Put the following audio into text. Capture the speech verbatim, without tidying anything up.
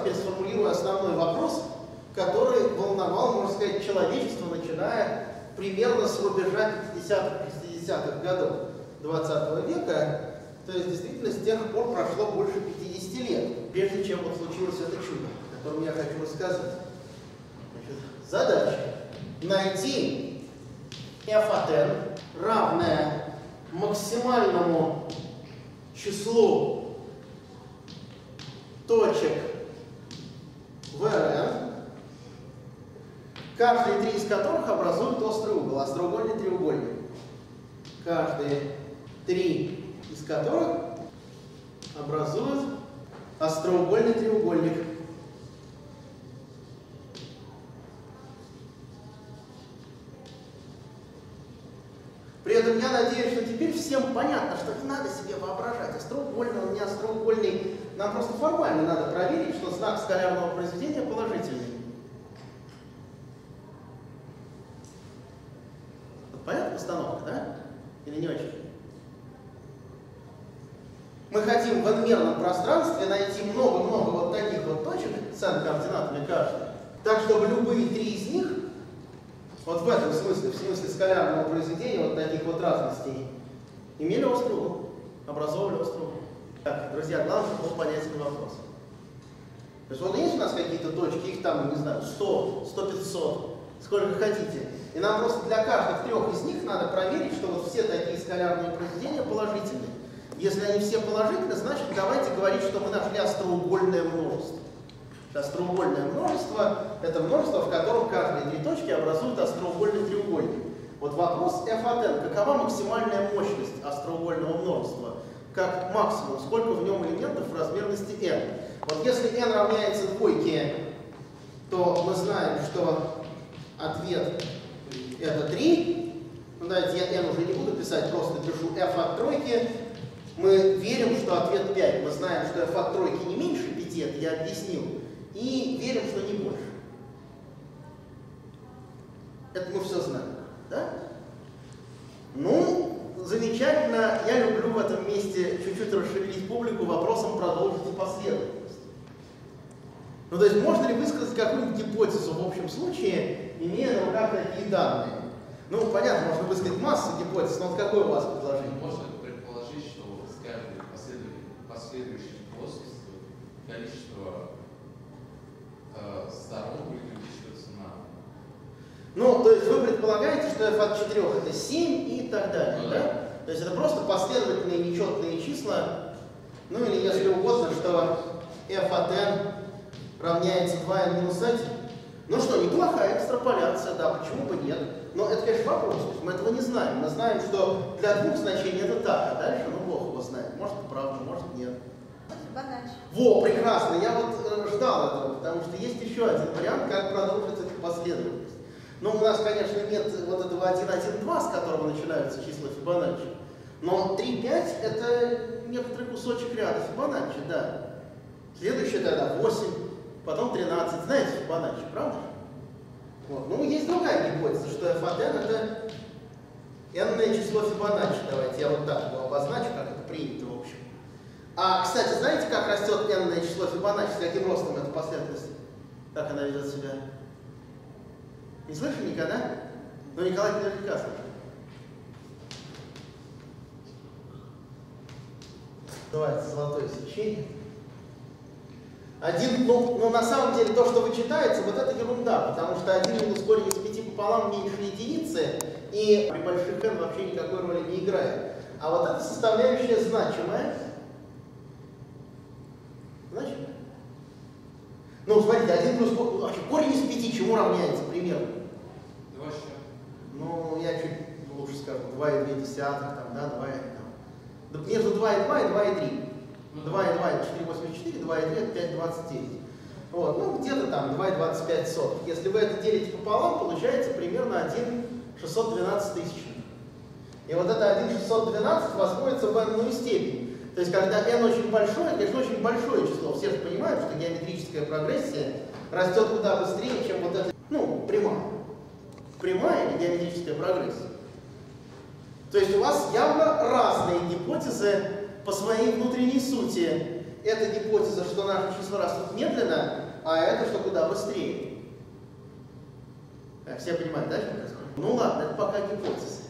теперь сформулирую основной вопрос, который волновал, можно сказать, человечество, начиная примерно с рубежа пятидесятых-шестидесятых годов двадцатого века. То есть, действительно, с тех пор прошло больше пятидесяти лет, прежде чем вот случилось это чудо, о котором я хочу рассказать. Значит, задача найти f от n, равное максимальному числу точек в Rn, каждые три из которых образуют острый угол, остроугольный треугольник. Каждые три из которых образуют остроугольный треугольник. При этом я надеюсь, что теперь всем понятно, что не надо себе воображать, остроугольный он, не остроугольный. Нам просто формально надо проверить, что знак скалярного произведения положительный. Понятна постановка, да? Или не очень? Мы хотим в n-мерном пространстве найти много-много вот таких вот точек с n-координатами каждой, так, чтобы любые три из них, вот в этом смысле, в смысле скалярного произведения вот таких вот разностей, имели острый угол, образовывали острый угол. Так, друзья, главное, чтобы был понятен вопрос. То есть вот есть у нас какие-то точки, их там, не знаю, сто, сто пятьсот, сколько хотите. И нам просто для каждых трех из них надо проверить, что вот все такие скалярные произведения положительные. Если они все положительны, значит, давайте говорить, что мы нашли остроугольное множество. Остроугольное множество – это множество, в котором каждые три точки образуют остроугольный треугольник. Вот вопрос f от n. Какова максимальная мощность остроугольного множества? Как максимум, сколько в нем элементов в размерности n? Вот если n равняется двойке, то мы знаем, что ответ это три. Ну, давайте я n уже не буду писать, просто пишу f от тройки. Мы верим, что ответ пять. Мы знаем, что f от тройки не меньше пяти, это я объяснил. И верим, что не больше. Это мы все знаем. Да? Ну, замечательно. Я люблю в этом месте чуть-чуть расшевелить публику вопросом продолжить последовательность. Ну, то есть, можно ли высказать какую-нибудь гипотезу в общем случае, имея на руках такие данные? Ну, понятно, можно высказать массу гипотез, но вот какое у вас предложение? Можно предположить, что с каждой последующей плоскостью количество э, сторон будет увеличиваться на. Ну, то есть вы предполагаете, что f от четырёх это семь и так далее, ну, да? да? То есть это просто последовательные нечетные числа, ну или если угодно, что f от n равняется два n минус один. Ну что, неплохая экстраполяция, да, почему бы нет? Но это, конечно, вопрос, мы этого не знаем. Мы знаем, что для двух значений это так, а дальше, ну, Бог его знает. Может, это правда, может, нет. Фибоначчи. Во, прекрасно, я вот э, ждал этого, потому что есть еще один вариант, как продолжить эту последовательность. Ну, у нас, конечно, нет вот этого один один два, с которого начинаются числа Фибоначчи. Но три пять это некоторый кусочек ряда Фибоначчи, да. Следующее тогда восемь, потом тринадцать. Знаете Фибоначчи, правда? Вот. Ну, есть другая гипотеза, что f от n это n-ное число Фибоначчи. Давайте я вот так его обозначу, как это принято в общем. А, кстати, знаете, как растет n-ное число Фибоначчи, с каким ростом эта последовательность? Как она ведет себя? Не слышали никогда? Ну, Николай наверняка слышал. Называется золотое сечение. Один, ну, ну, на самом деле, то, что вы читаете, вот это ерунда, потому что один минус корень из пяти пополам меньше единицы, и при больших n вообще никакой роли не играет. А вот эта составляющая значимая. Значимая. Ну, смотрите, один плюс корень из пяти чему равняется примерно? Два с чем? Ну, я чуть лучше скажу, два и две десятых, там, да, два и там. Между два и два и два и три. два и два это четыре восемьдесят четыре, два и три это пять двадцать девять. Вот, ну, где-то там два и двадцать пять сотых. Если вы это делите пополам, получается примерно один шестьсот двенадцать тысячных. И вот это один шестьсот двенадцать возводится в n-ную степень. То есть, когда n очень большое, это, конечно, очень большое число. Все же понимают, что геометрическая прогрессия растет куда быстрее, чем вот это, ну, прямая. Прямая или геометрическая прогрессия. То есть у вас явно разные гипотезы по своей внутренней сути. эта гипотеза, что наши числа растут медленно, а это, что куда быстрее. Все понимают, да, что происходит? Ну ладно, это пока гипотеза.